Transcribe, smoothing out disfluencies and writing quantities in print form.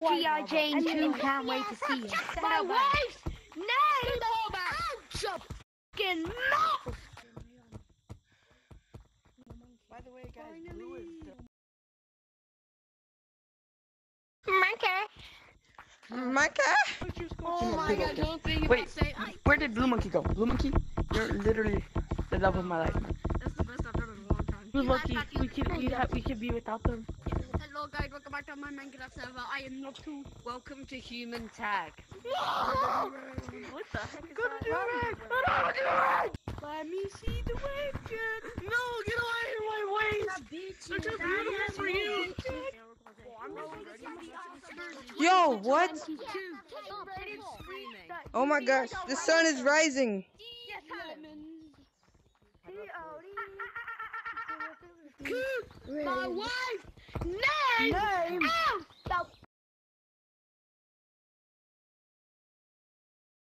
G.I. Jane 2 can't wait to see you. My wife's name is fucking mouth! By the way, guys, Blue is still... Monkey? Oh my god, don't think Wait, where did Blue Monkey go? Blue Monkey? You're literally the love of my life. That's the best I've done in a long time. Blue Monkey, we can be without them. Hello guys, welcome back to my Minecraft server. I am not too. Welcome to Human Tag. What the heck is that? Let me see the webcam. No, get away from my waist. They're too beautiful for you. Yo, what? Oh my gosh, the sun is rising. My wife name.